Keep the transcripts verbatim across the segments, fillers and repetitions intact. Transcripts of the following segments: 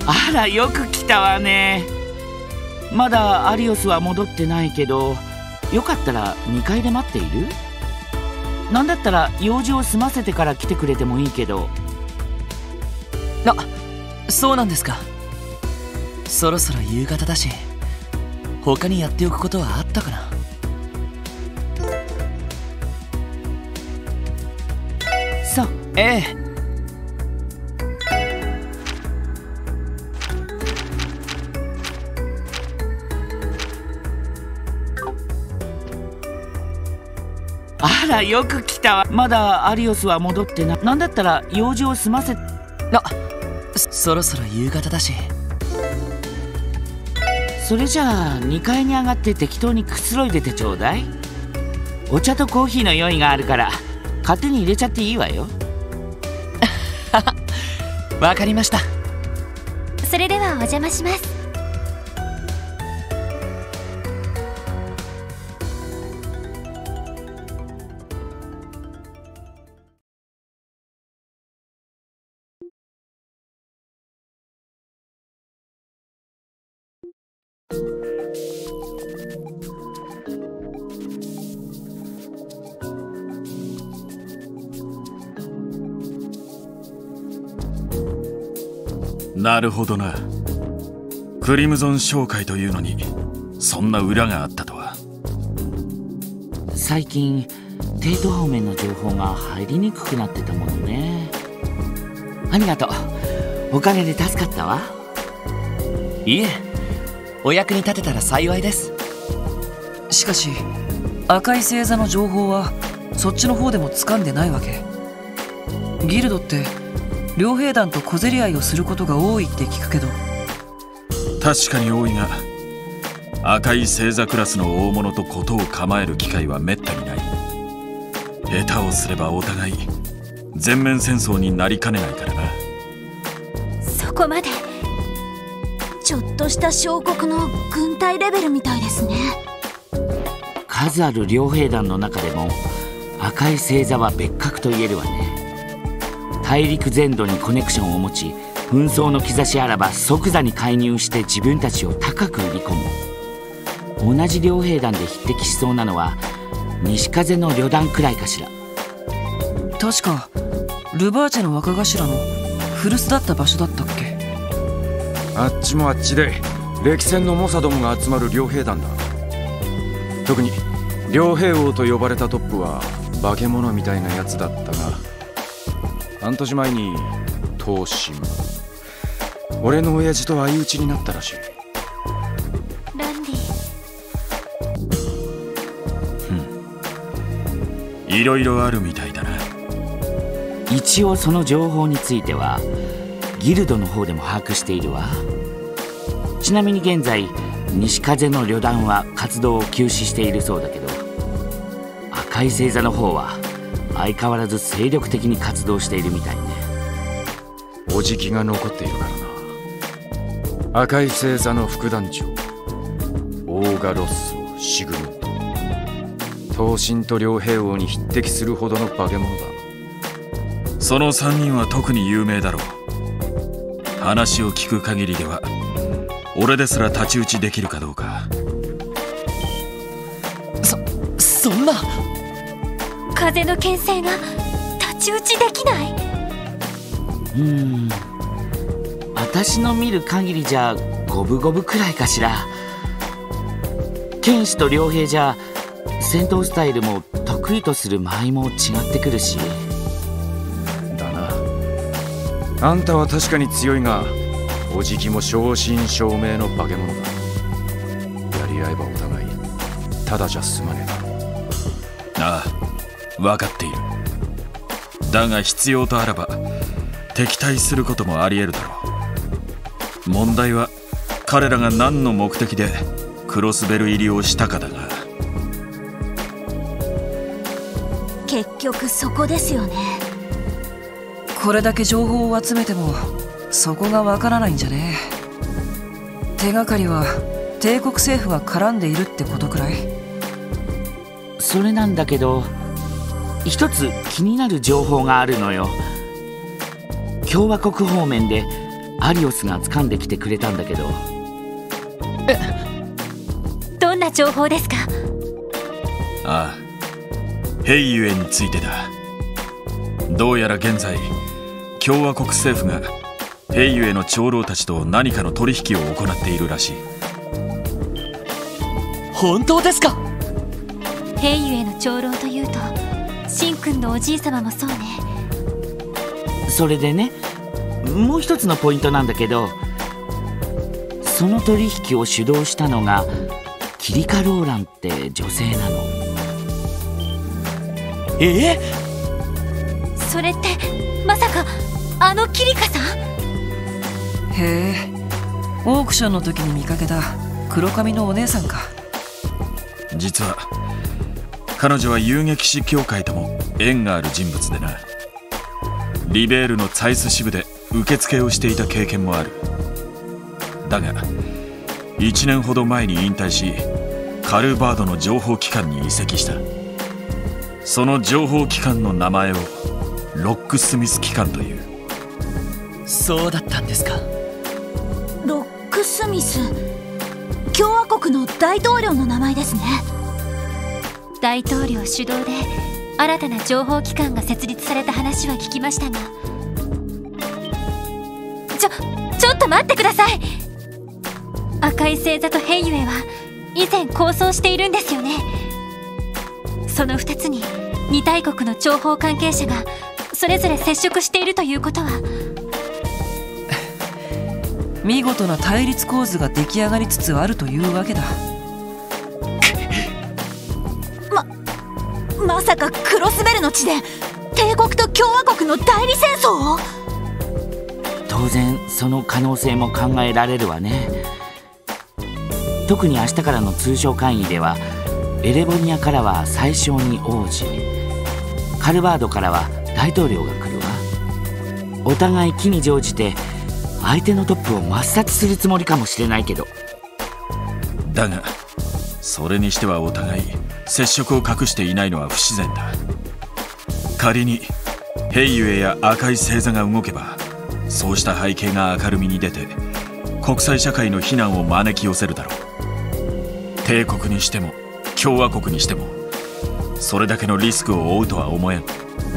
あら、よく来たわね。まだアリオスは戻ってないけど、よかったらにかいで待っている？なんだったら用事を済ませてから来てくれてもいいけど。 あ、そうなんですか。そろそろ夕方だし、他にやっておくことはあったかな。 そう、ええ。あら、よく来たわ。まだアリオスは戻ってない。なんだったら用事を済ませ。 あ、そろそろ夕方だし。 それじゃあにかいに上がって適当にくつろいでてちょうだい。お茶とコーヒーの用意があるから勝手に入れちゃっていいわよ。 わかりました。 それではお邪魔します。 なるほどな。クリムゾン商会というのにそんな裏があったとは。 最近テイト方面の情報が入りにくくなってたものね。ありがとう。おかげで助かったわ。 いえ、お役に立てたら幸いです。しかし赤い星座の情報はそっちの方でも掴んでないわけ。ギルドって両兵団と小競り合いをすることが多いって聞くけど。 確かに多いが、赤い星座クラスの大物と事を構える機会はめったにない。下手をすればお互い全面戦争になりかねないからな。 そこまで。ちょっとした小国の軍隊レベルみたいですね。 数ある両兵団の中でも赤い星座は別格と言えるわね。大陸全土にコネクションを持ち、紛争の兆しあらば即座に介入して自分たちを高く売り込む。同じ両兵団で匹敵しそうなのは西風の旅団くらいかしら。 確かルバーチェの若頭の古巣だった場所だったっけ。 あっちもあっちで歴戦の猛者どもが集まる両兵団だ。特に両兵王と呼ばれたトップは化け物みたいなやつだったが、半年前に東進、俺の親父と相打ちになったらしい。 ランディ。いろいろあるみたいだな。 一応その情報についてはギルドの方でも把握しているわ。ちなみに現在西風の旅団は活動を休止しているそうだけど、赤い星座の方は相変わらず精力的に活動しているみたいね。 おじきが残っているからな。赤い星座の副団長オーガロッソ・シグムンド、東進と両兵王に匹敵するほどの化け物だ。 そのさんにんは特に有名だろう。話を聞く限りでは俺ですら太刀打ちできるかどうか。 そそんな。 風の牽制が太刀打ちできない。 うーん、私の見る限りじゃ五分五分くらいかしら。剣士と両兵じゃ戦闘スタイルも得意とする間合いも違ってくるし。 だな。あんたは確かに強いが、おじきも正真正銘の化け物だ。やり合えばお互いただじゃ済まねえな。 ああ、分かっている。だが必要とあらば敵対することもあり得るだろう。問題は彼らが何の目的でクロスベル入りをしたかだが。 結局そこですよね。 これだけ情報を集めてもそこがわからないんじゃね。手がかりは帝国政府が絡んでいるってことくらい。 それなんだけど一つ気になる情報があるのよ。共和国方面でアリオスが掴んできてくれたんだけど。 どんな情報ですか？ ああ、ヘイユエについてだ。どうやら現在共和国政府がヘイユエの長老たちと何かの取引を行っているらしい。 本当ですか？ ヘイユエの長老というとシンくんのおじい様もそうね。 それでね、もう一つのポイントなんだけど、その取引を主導したのがキリカ・ローランって女性なの。 ええ？ それってまさかあのキリカさん？ へえ、オークションの時に見かけた黒髪のお姉さんか。 実は彼女は遊撃士協会とも縁がある人物でな。リベールのツァイス支部で受付をしていた経験もある。だがいちねんほど前に引退し、カルバードの情報機関に移籍した。その情報機関の名前をロックスミス機関という。 そうだったんですか。 ロックスミス、共和国の大統領の名前ですね。大統領主導で新たな情報機関が設立された話は聞きましたが、ちょちょっと待ってください。赤い星座とヘイユエは以前構想しているんですよね。そのふたつに二大国の諜報関係者がそれぞれ接触しているということは。 見事な対立構図が出来上がりつつあるというわけだ。 ままさかクロスベルの地で帝国と共和国の代理戦争を？ 当然その可能性も考えられるわね。特に明日からの通商会議ではエレボニアからは宰相に王子、カルバードからは大統領が来るわ。お互い機に乗じて相手のトップを抹殺するつもりかもしれないけど。 だがそれにしてはお互い接触を隠していないのは不自然だ。仮にヘイユエや赤い星座が動けば、そうした背景が明るみに出て国際社会の非難を招き寄せるだろう。帝国にしても共和国にしてもそれだけのリスクを負うとは思えん。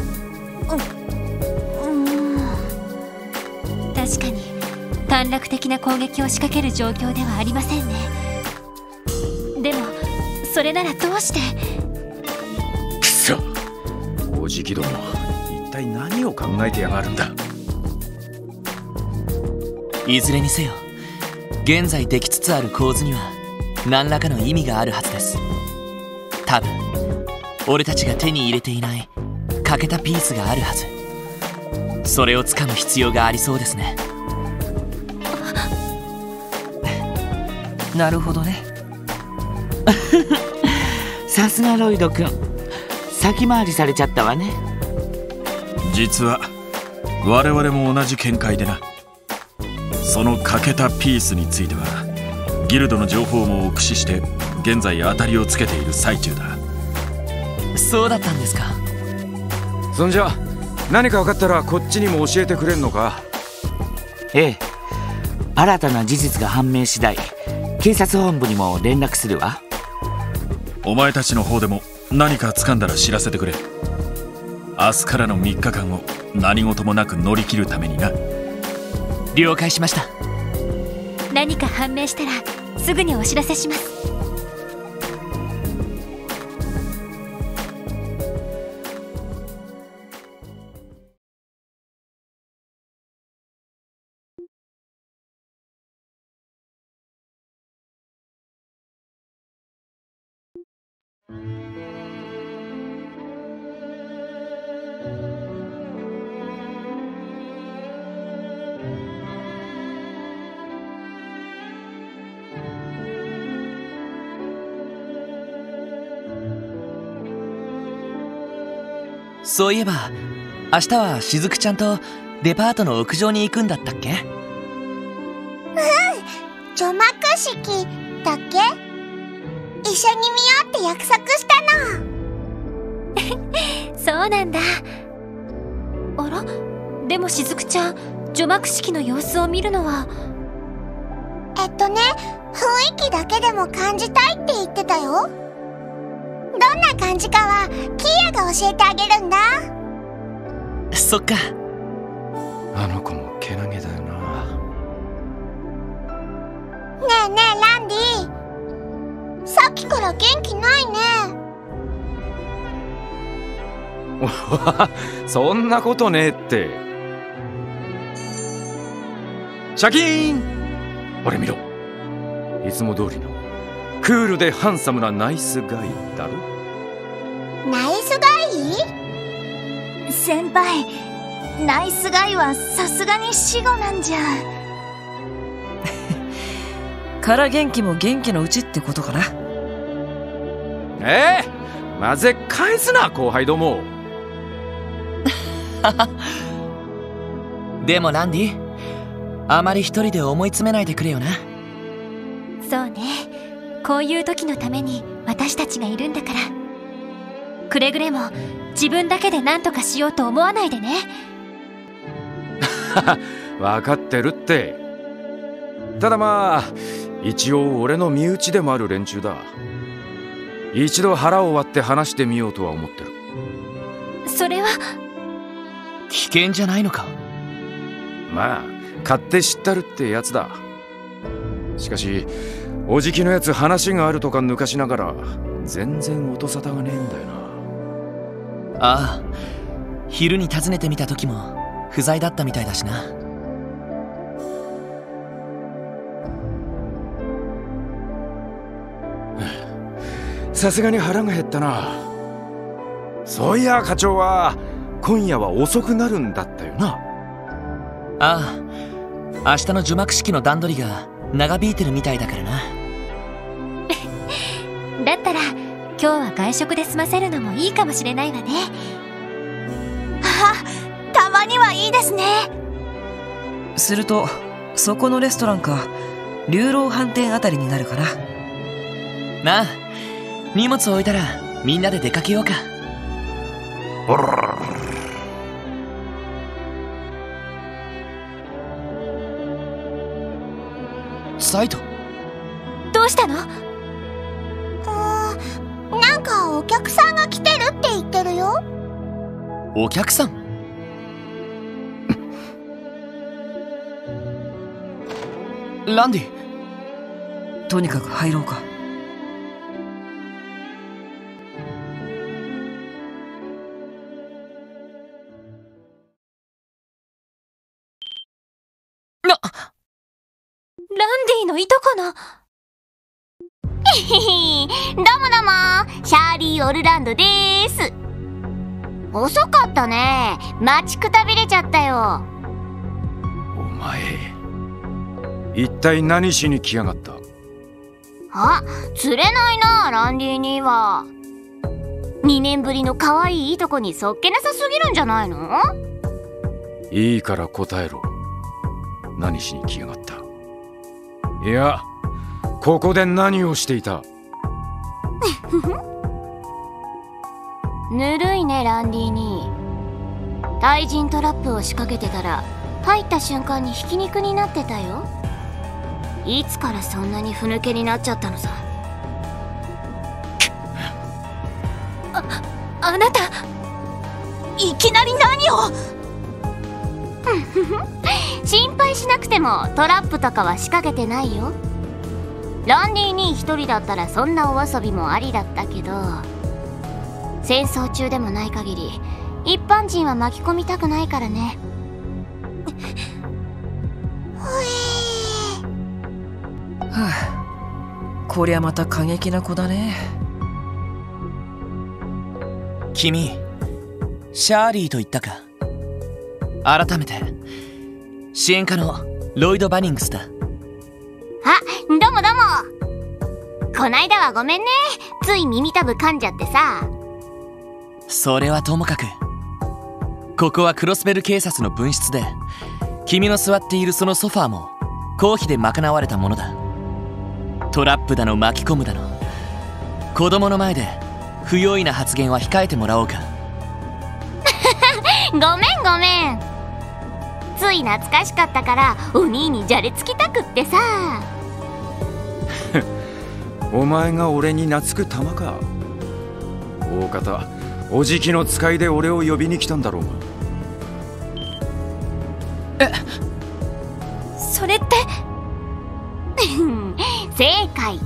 確かに短絡的な攻撃を仕掛ける状況ではありませんね。でもそれならどうして？ くそ、おじきども、一体何を考えてやがるんだ。 いずれにせよ現在できつつある構図には何らかの意味があるはずです。多分俺たちが手に入れていない欠けたピースがあるはず。それをつかむ必要がありそうですね。なるほどね。 さすがロイド君、先回りされちゃったわね。 実は我々も同じ見解でな。その欠けたピースについてはギルドの情報網を駆使して現在当たりをつけている最中だ。 そうだったんですか。 そんじゃ何か分かったらこっちにも教えてくれんのか？ ええ、新たな事実が判明次第警察本部にも連絡するわ。 お前たちの方でも何か掴んだら知らせてくれ。明日からのみっかかんを何事もなく乗り切るためにな。 了解しました。 何か判明したらすぐにお知らせします。 そういえば明日はしずくちゃんとデパートの屋上に行くんだったっけ？ うん、除幕式だっけ？一緒に見ようって約束したの。 そうなんだ。あら、でもしずくちゃん除幕式の様子を見るのは。 えっとね、雰囲気だけでも感じたいって言ってたよ。どんな感じかはキーヤが教えてあげるんだ。 そっか。 あの子もけなげだよな。 ねえねえランディ、さっきから元気ないね。 そんなことねえって。シャキーン、俺見ろ。いつも通りのクールでハンサムなナイスガイだろ。 ナイスガイ？先輩、ナイスガイはさすがに死後なんじゃ。 から元気も元気のうちってことかな。 ええー、混ぜ返すな後輩ども。 でもランディ、あまり一人で思い詰めないでくれよな。 そうね、こういう時のために私たちがいるんだから。くれぐれも自分だけで何とかしようと思わないでね。 分かってるって。ただまあ一応俺の身内でもある連中だ。一度腹を割って話してみようとは思ってる。 それは危険じゃないのか。 まあ勝手知ったるってやつだ。しかしおじきのやつ話があるとか抜かしながら全然音沙汰がねえんだよな。 ああ、昼に訪ねてみた時も不在だったみたいだしな。 さすがに腹が減ったな。そういや課長は今夜は遅くなるんだったよな。 ああ、明日の除幕式の段取りが長引いてるみたいだからな。 だったら今日は外食で済ませるのもいいかもしれないわね。 あ、たまにはいいですね。 するとそこのレストランか龍楼飯店あたりになるかな。なあ、荷物を置いたらみんなで出かけようか。サイト、 どうしたの？ うーん、なんかお客さんが来てるって言ってるよ。 お客さん？ランディ、とにかく入ろうか。な、 ランディのいとこの。 へへへ、どうもどうも、シャーリー・オルランドでーす。遅かったね。待ちくたびれちゃったよ。 お前一体何しに来やがった？ あ、釣れないな、ランディには。にねんぶりの可愛いいとこにそっけなさすぎるんじゃないの？ いいから答えろ。何しに来やがった？いや、ここで何をしていた？ ぬるいね、ランディに。対人トラップを仕掛けてたら入った瞬間にひき肉になってたよ。いつからそんなにふぬけになっちゃったのさ。 あ、あなたいきなり何を？心配しなくてもトラップとかは仕掛けてないよ。ランディに一人だったらそんなお遊びもありだったけど、戦争中でもない限り一般人は巻き込みたくないからね。 はあ、こりゃまた過激な子だね。君、シャーリーと言ったか。改めて支援家のロイド・バニングスだ。 あ、どうもどうも。こないだはごめんね。つい耳たぶ噛んじゃってさ。 それはともかく、ここはクロスベル警察の分室で、君の座っているそのソファーも公費で賄われたものだ。トラップだの巻き込むだの、子供の前で不用意な発言は控えてもらおうか。 ごめんごめん。 つい懐かしかったからお兄にじゃれつきたくってさ。 お前が俺に懐く玉か。大方おじきの使いで俺を呼びに来たんだろうが。 え、 それって正解。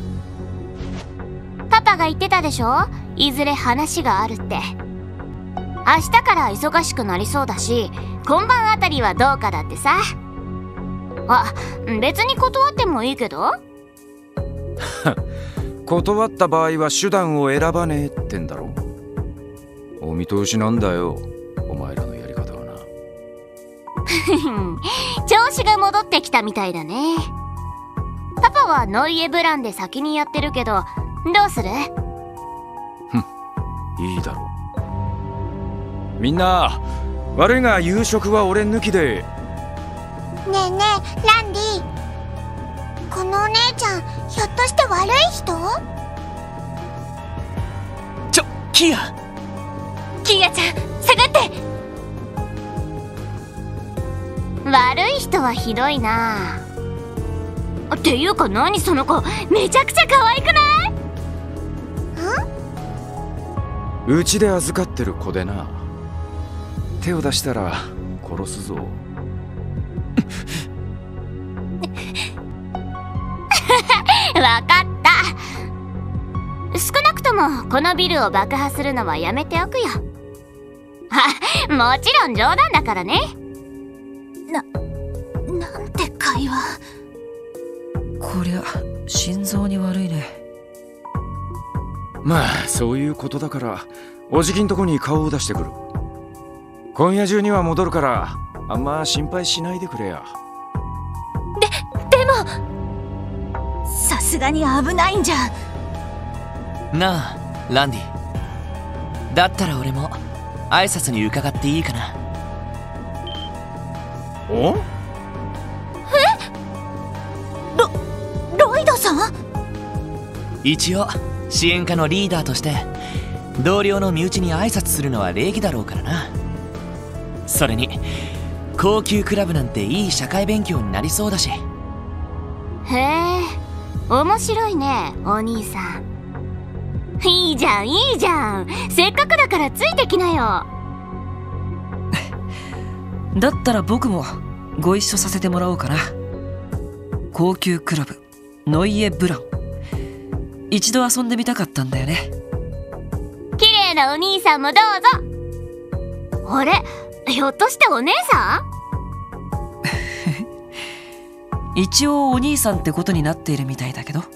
パパが言ってたでしょ、いずれ話があるって。明日から忙しくなりそうだし、今晩あたりはどうかだってさ。あ、別に断ってもいいけど。 断った場合は手段を選ばねえってんだろ。お見通しなんだよ、お前らのやり方はな。 調子が戻ってきたみたいだね。パパはノイエブランで先にやってるけど、どうする？ いいだろう。みんな悪いが夕食は俺抜きで。 ねえねえランディ、このお姉ちゃんひょっとして悪い人？ ちょ、キアキアちゃん下がって。 悪い人はひどいな。っていうか何その子、めちゃくちゃ可愛くない？ うちで預かってる子でな。手を出したら殺すぞ。 わかった。少なくともこのビルを爆破するのはやめておくよ。あ、もちろん冗談だからね。 な、なんて会話。 こりゃ心臓に悪いね。 まあそういうことだからおじきんとこに顔を出してくる。今夜中には戻るからあんま心配しないでくれや。 で、でもさすがに危ないんじゃ。 なあランディ、だったら俺も挨拶に伺っていいかな。 お？ ロ、ロイドさん？ 一応支援課のリーダーとして同僚の身内に挨拶するのは礼儀だろうからな。それに高級クラブなんていい社会勉強になりそうだし。 へえ、面白いねお兄さん。いいじゃんいいじゃん、せっかくだからついてきなよ。 だったら僕もご一緒させてもらおうかな。高級クラブノイエブラン、一度遊んでみたかったんだよね。 綺麗なお兄さんもどうぞ。あれ、ひょっとしてお姉さん？ 一応お兄さんってことになっているみたいだけど。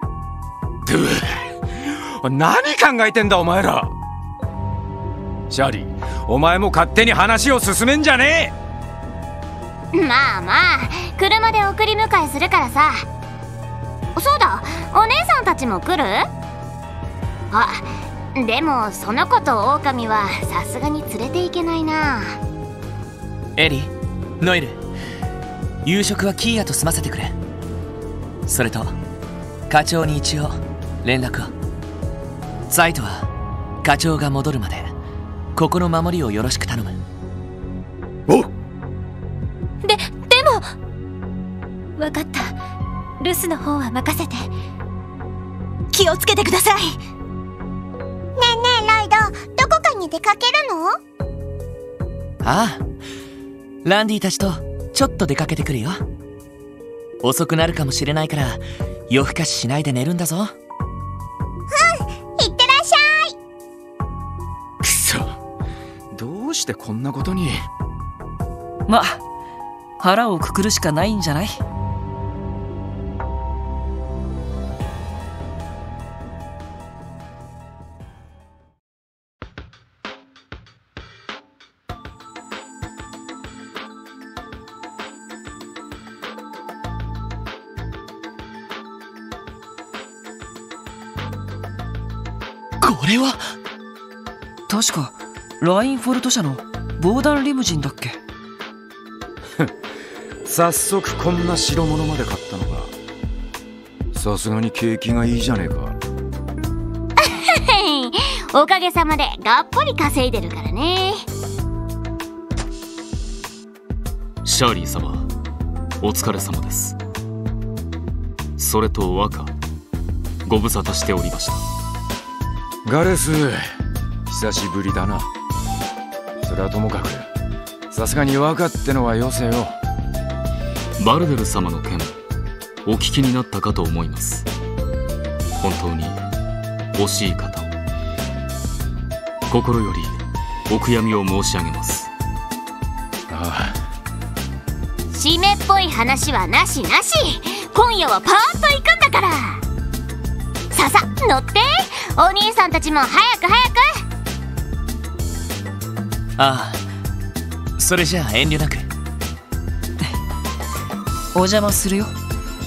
何考えてんだお前ら。シャーリー、お前も勝手に話を進めんじゃねえ。まあまあ、車で送り迎えするからさ。そうだ、お姉さんたちも来る？あ、でもその子とオオカミはさすがに連れていけないな。 エリ、ノエル、夕食はキーヤと済ませてくれ。それと課長に一応連絡を。ザイトは課長が戻るまでここの守りをよろしく頼む。 おで、でも分かった。留守の方は任せて。気をつけてください。 ねえねえライド、どこかに出かけるの？ ああ、ランディたちとちょっと出かけてくるよ。遅くなるかもしれないから夜更かししないで寝るんだぞ。 うん、いってらっしゃい。 くそ、どうしてこんなことに。 まあ腹をくくるしかないんじゃない？これは確かラインフォルト社の防弾リムジンだっけ？ 早速こんな代物まで買ったのか。さすがに景気がいいじゃねえか。 おかげさまでがっぽり稼いでるからね。 シャーリー様、お疲れ様です。それと若、ご無沙汰しておりました。 ガレス、久しぶりだな。それはともかく、さすがに若ってのはよせよ。 バルデル様の件、お聞きになったかと思います。本当に惜しい方を。心よりお悔やみを申し上げます。 ああ、 締めっぽい話はなしなし。今夜はパーッと行くんだから。ささ乗って、お兄さんたちも早く早く。 ああ、それじゃあ遠慮なく。お邪魔するよ。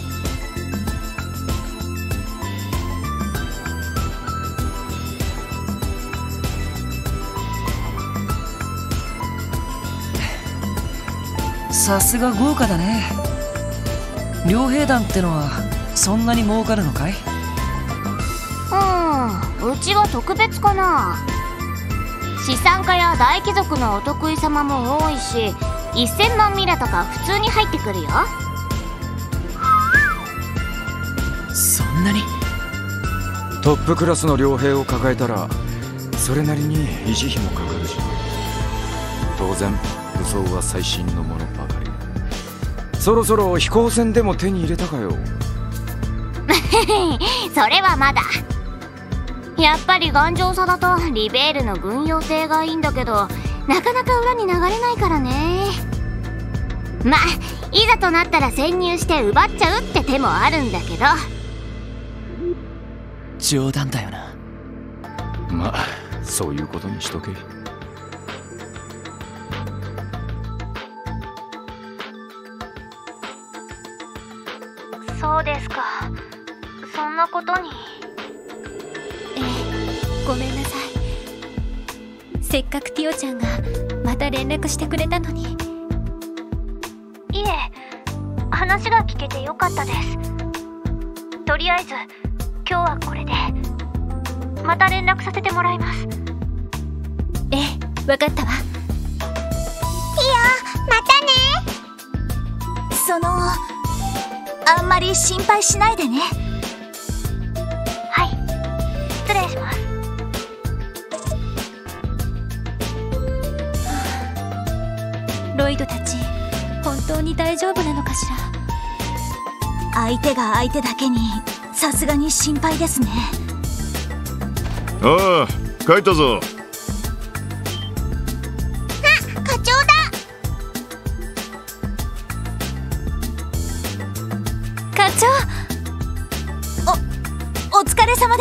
さすが豪華だね。両兵団ってのはそんなに儲かるのかい？ うん、うちは特別かな。資産家や大貴族のお得意様も多いし、せんまんミラとか普通に入ってくるよ。 そんなに？ トップクラスの両兵を抱えたらそれなりに維持費もかかるし、当然武装は最新のものばかり。そろそろ飛行船でも手に入れたかよ。 それはまだ。やっぱり頑丈さだとリベールの軍用艇がいいんだけど、なかなか裏に流れないからね。まあいざとなったら潜入して奪っちゃうって手もあるんだけど。 冗談だよな。 まあそういうことにしとけ。 そうですか。そんなことに。ええ、ごめんなさい。せっかくティオちゃんがまた連絡してくれたのに。いえ、話が聞けてよかったです。とりあえず今日はこれで。また連絡させてもらいます。ええ、わかったわ。 ティオ、またね。 そのあんまり心配しないでね。 はい、失礼します。ロイドたち、本当に大丈夫なのかしら。 相手が相手だけにさすがに心配ですね。 ああ、帰ったぞ。 あ、課長だ。 課長、 お、お疲れ様です。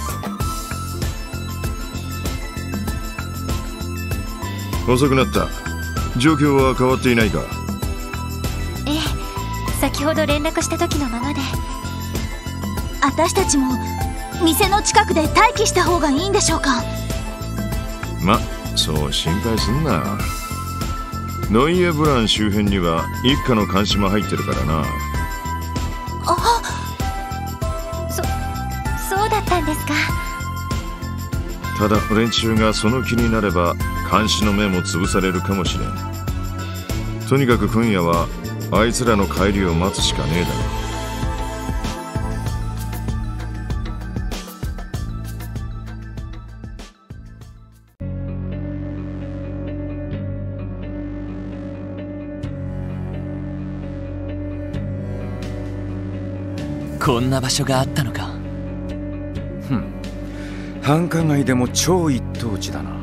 遅くなった。状況は変わっていないか？ ええ、先ほど連絡した時のままで。 私たちも店の近くで待機した方がいいんでしょうか？ ま、そう心配すんな。ノイエブラン周辺には一家の監視も入ってるからな。 あ、 そ、そうだったんですか。 ただ連中がその気になれば監視の目も潰されるかもしれん。とにかく今夜はあいつらの帰りを待つしかねえだろ。 こんな場所があったのか。 ふん、繁華街でも超一等地だな。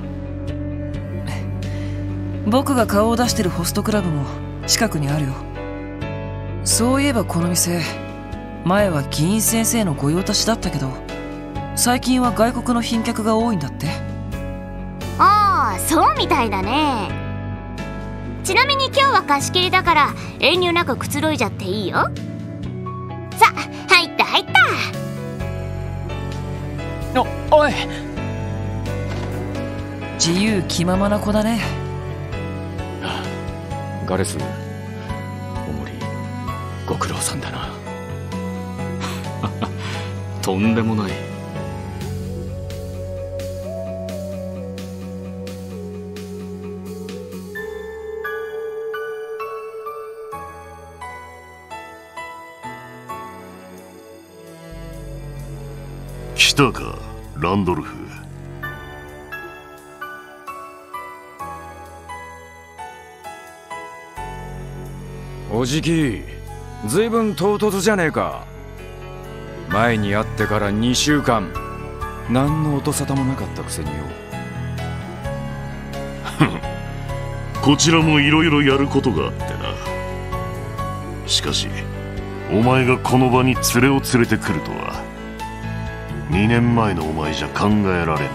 僕が顔を出してるホストクラブも近くにあるよ。そういえばこの店、前は議員先生の御用達だったけど、最近は外国の賓客が多いんだって。 ああ、そうみたいだね。ちなみに今日は貸し切りだから遠慮なくくつろいじゃっていいよ。さあ、入った入った。 お、おい、自由気ままな子だね。 ガレス、おもりご苦労さんだな。 とんでもない。 来たか、ランドルフ。 おじき、ずいぶん唐突じゃねえか。前に会ってからにしゅうかん、何の音沙汰もなかったくせによ。 こちらもいろいろやることがあってな。しかしお前がこの場に連れを連れてくるとは、にねんまえのお前じゃ考えられんな。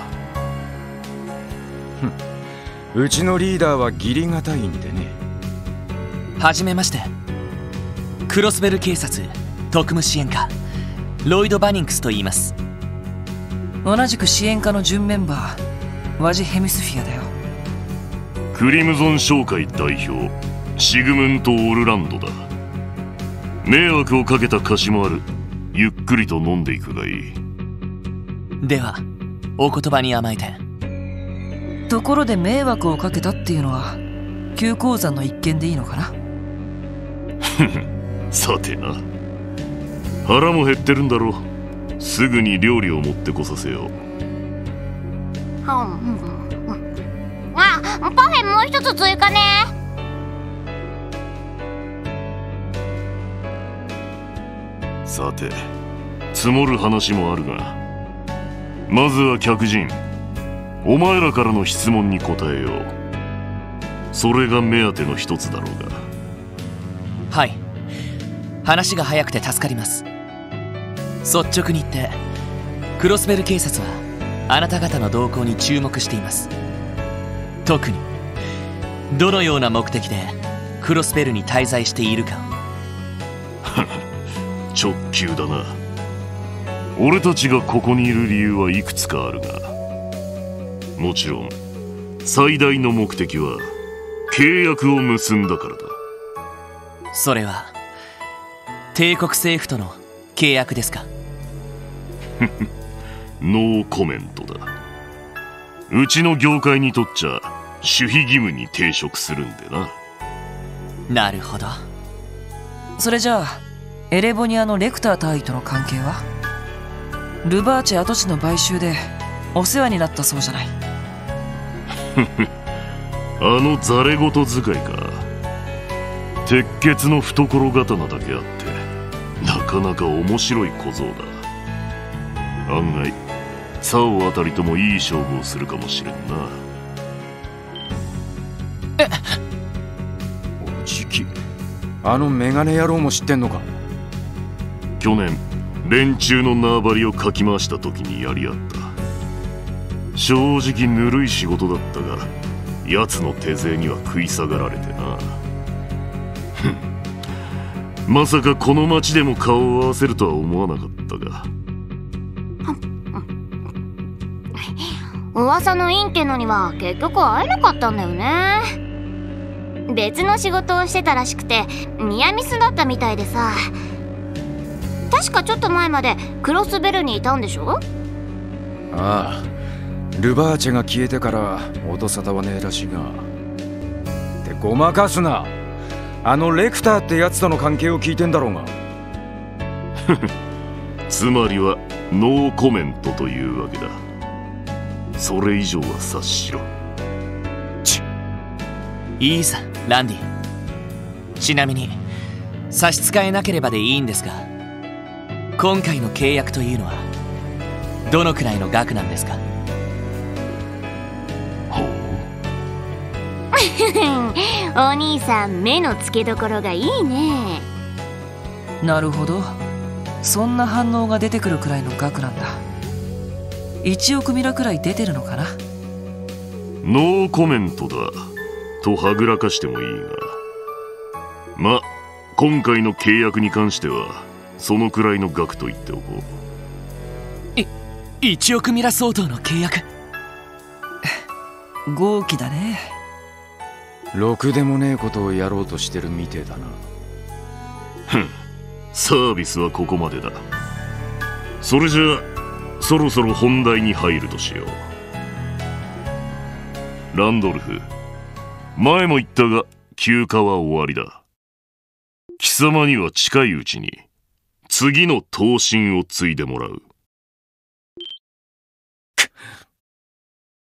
うちのリーダーは義理がたいんでね。 はじめまして。クロスベル警察特務支援課ロイド・バニンクスと言います。同じく支援課の準メンバーワジ・ヘミスフィアだよ。 クリムゾン商会代表シグムント・オルランドだ。迷惑をかけた貸しもある。ゆっくりと飲んでいくがいい。 ではお言葉に甘えて。ところで迷惑をかけたっていうのは旧鉱山の一件でいいのかな。 さてな、腹も減ってるんだろう。すぐに料理を持ってこさせよう。 あ、パフェもう一つ追加ね。 さて、積もる話もあるが、まずは客人、お前らからの質問に答えよう。それが目当ての一つだろうが。 はい、話が早くて助かります。率直に言ってクロスベル警察はあなた方の動向に注目しています。特にどのような目的でクロスベルに滞在しているか。 直球だな。俺たちがここにいる理由はいくつかあるが、もちろん最大の目的は契約を結んだからだ。 それは帝国政府との契約ですか？ ノーコメントだ。うちの業界にとっちゃ守秘義務に抵触するんでな。 なるほど。それじゃあエレボニアのレクター大尉との関係は？ルバーチェ跡地の買収でお世話になったそうじゃない。 あのザレ言使いか。鉄血の懐刀だけあってなかなか面白い小僧だ。案外サオあたりともいい勝負をするかもしれんな。 えっ、 おじき、あのメガネ野郎も知ってんのか？ 去年連中の縄張りをかき回した時にやり合った。正直ぬるい仕事だったが、奴の手勢には食い下がられてな。まさかこの町でも顔を合わせるとは思わなかったが。 噂のインテのには結局会えなかったんだよね。別の仕事をしてたらしくてニアミスだったみたいでさ。確かちょっと前までクロスベルにいたんでしょ？ ああ、ルバーチェが消えてから音沙汰はねえらしいが。ってごまかすな。あのレクターってやつとの関係を聞いてんだろうが。 つまりはノーコメントというわけだ。それ以上は察しろ。 ちいいさランディ。ちなみに差し支えなければでいいんですが、今回の契約というのはどのくらいの額なんですか？ ほう。 お兄さん目の付けどころがいいね。 なるほど、そんな反応が出てくるくらいの額なんだ。いちおくミラくらい出てるのかな。 ノーコメントだとはぐらかしてもいいが、ま、今回の契約に関してはそのくらいの額と言っておこう。いいちおくミラ相当の契約。豪気だね。 ろくでもねえことをやろうとしてるみてえだな。 ふん、サービスはここまでだ。それじゃあそろそろ本題に入るとしよう。ランドルフ、前も言ったが休暇は終わりだ。貴様には近いうちに次の刀身を継いでもらう。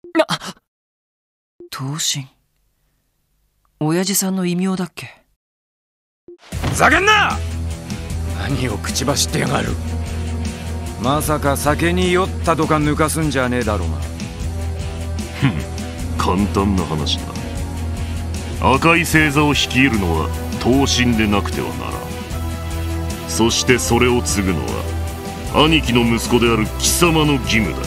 闘神。親父さんの異名だっけ？ ふざけんな！何を口走ってやがる。まさか酒に酔ったとか抜かすんじゃねえだろうな。 ふん、簡単な話だ。赤い星座を率いるのは闘神でなくてはならん。そしてそれを継ぐのは兄貴の息子である貴様の義務だ。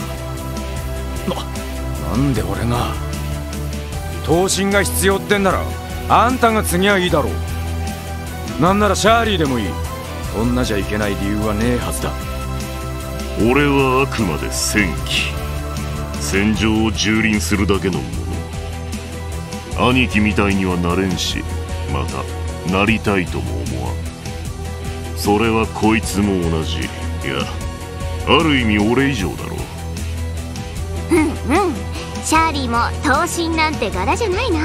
な、なんで俺が？闘神が必要ってんならあんたが継ぎゃいいだろう。なんならシャーリーでもいい。そんなじゃいけない理由はねえはずだ。 俺はあくまで戦騎、戦場を蹂躙するだけのもの。兄貴みたいにはなれんし、またなりたいとも思わん。それはこいつも同じ。いや、ある意味俺以上だろう。うんうん、シャーリーも闘神なんて柄じゃないな。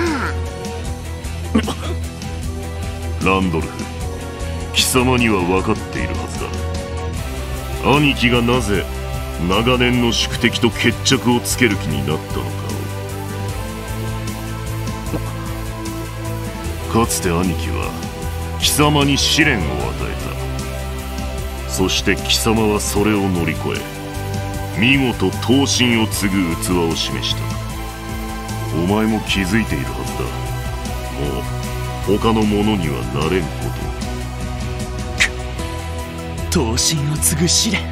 ランドルフ、貴様には分かっているはずだ。兄貴がなぜ長年の宿敵と決着をつける気になったのかを。かつて兄貴は貴様に試練を与えた。そして貴様はそれを乗り越え、見事闘神を継ぐ器を示した。お前も気づいているはずだ。もう他の者にはなれんこと。 闘神を継ぐ試練。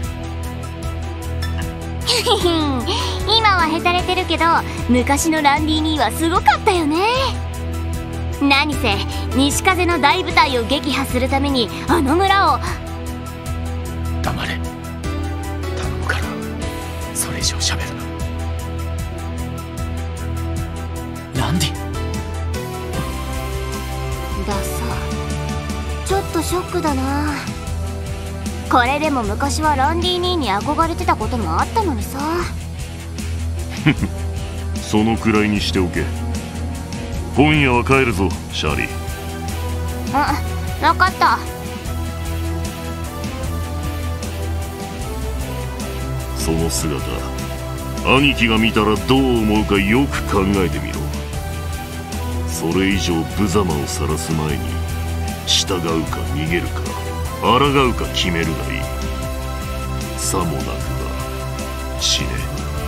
今はへたれてるけど、昔のランディ兄はすごかったよね。何せ西風の大部隊を撃破するためにあの村を。 黙れ、頼むから。それ以上喋るな。ランディださ、ちょっとショックだな。これでも昔はランディ兄に憧れてたこともあったのにさ。 そのくらいにしておけ。今夜は帰るぞ、シャーリー。 あ、分かった。 その姿、兄貴が見たらどう思うかよく考えてみろ。それ以上無様を晒す前に従うか逃げるか抗うか決めるがいい。さもなくば死ね。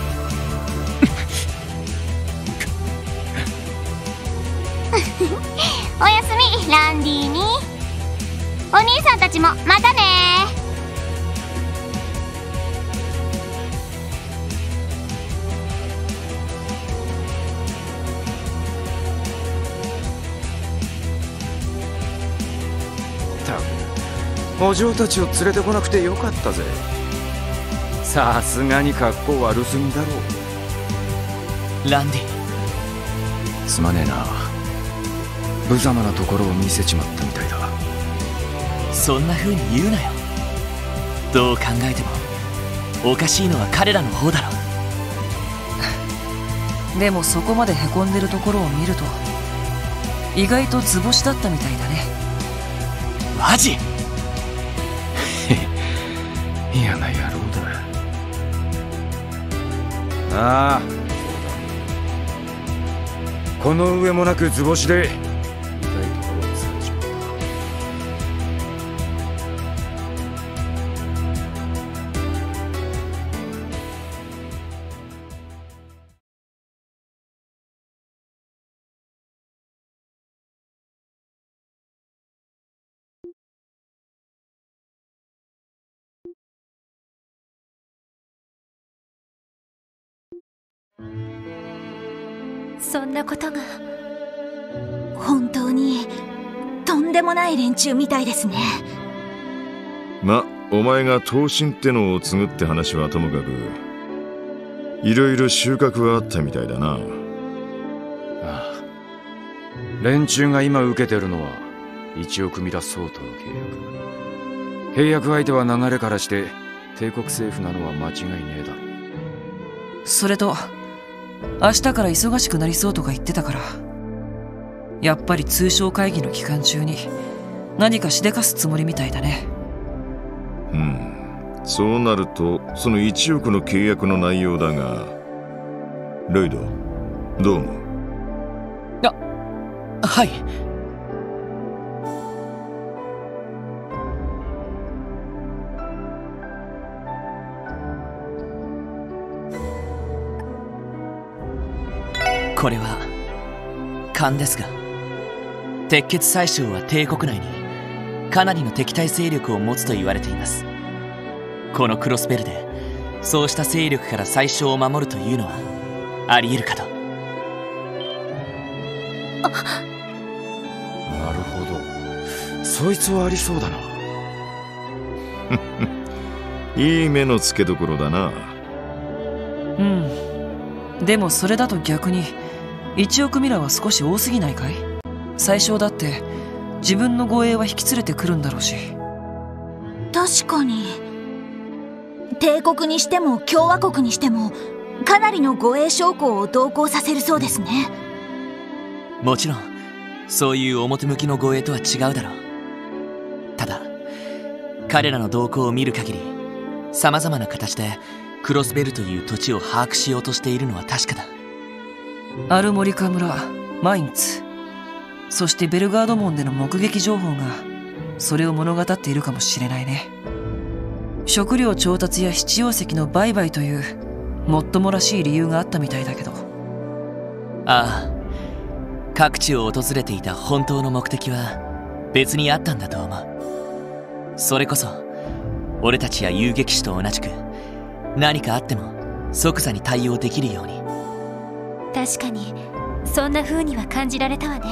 おやすみランディに。お兄さんたちもまたね。 お嬢たちを連れてこなくてよかったぜ。さすがに格好悪すぎだろう。ランディ、 すまねえな。無様なところを見せちまったみたいだ。 そんな風に言うなよ。どう考えてもおかしいのは彼らの方だろう。でもそこまでへこんでるところを見ると意外と図星だったみたいだね。マジ？ 嫌な野郎だ。ああ、この上もなく図星で痛いところをつかんじまった。 そんなことが。 本当にとんでもない連中みたいですね。 ま、お前が闘神ってのを継ぐって話はともかく、いろいろ収穫はあったみたいだな。 ああ、連中が今受けてるのは一億ミラソートの契約。契約相手は流れからして帝国政府なのは間違いねえだろ。 それと明日から忙しくなりそうとか言ってたから、やっぱり通商会議の期間中に何かしでかすつもりみたいだね。 うん、そうなるとそのいちおくの契約の内容だが、 ロイド、どう思う？ あ、はい。これは勘ですが、鉄血宰相は帝国内にかなりの敵対勢力を持つと言われています。このクロスベルでそうした勢力から宰相を守るというのはあり得るかと。 なるほど、そいつはありそうだな。 いい目の付けどころだな。 うん。でもそれだと逆にいちおくミラは少し多すぎないかい？宰相だって自分の護衛は引き連れてくるんだろうし。 確かに帝国にしても共和国にしてもかなりの護衛将校を同行させるそうですね。 もちろんそういう表向きの護衛とは違うだろう。ただ彼らの動向を見る限りさまざまな形でクロスベルという土地を把握しようとしているのは確かだ。アルモリカ村、マインツ、そしてベルガード門での目撃情報がそれを物語っているかもしれないね。食料調達や七曜石の売買というもっともらしい理由があったみたいだけど。ああ、各地を訪れていた本当の目的は別にあったんだと思う。それこそ俺たちや遊撃士と同じく何かあっても即座に対応できるように。 確かにそんな風には感じられたわね。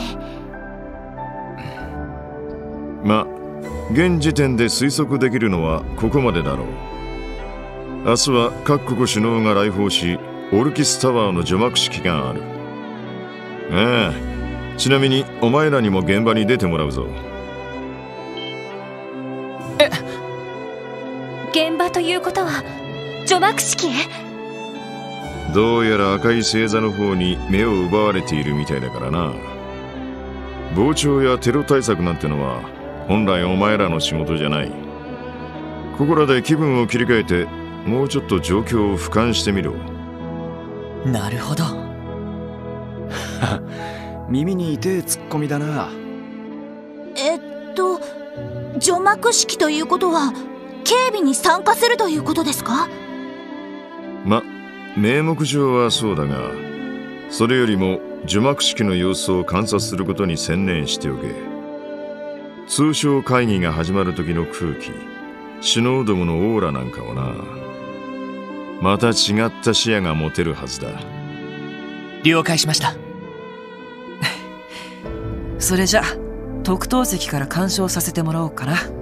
ま、現時点で推測できるのはここまでだろう。明日は各国首脳が来訪し、オルキスタワーの除幕式がある。ああ、ちなみにお前らにも現場に出てもらうぞ。 え、 現場ということは除幕式へ？ どうやら赤い星座の方に目を奪われているみたいだからな。傍聴やテロ対策なんてのは本来お前らの仕事じゃない。ここらで気分を切り替えてもうちょっと状況を俯瞰してみろ。 なるほど。 耳に痛えツッコミだな。 えっと除幕式ということは警備に参加するということですか？ ま、名目上はそうだが、それよりも除幕式の様子を観察することに専念しておけ。通商会議が始まる時の空気、首脳どものオーラなんかをな、また違った視野が持てるはずだ。 了解しました。それじゃ特等席から鑑賞させてもらおうかな。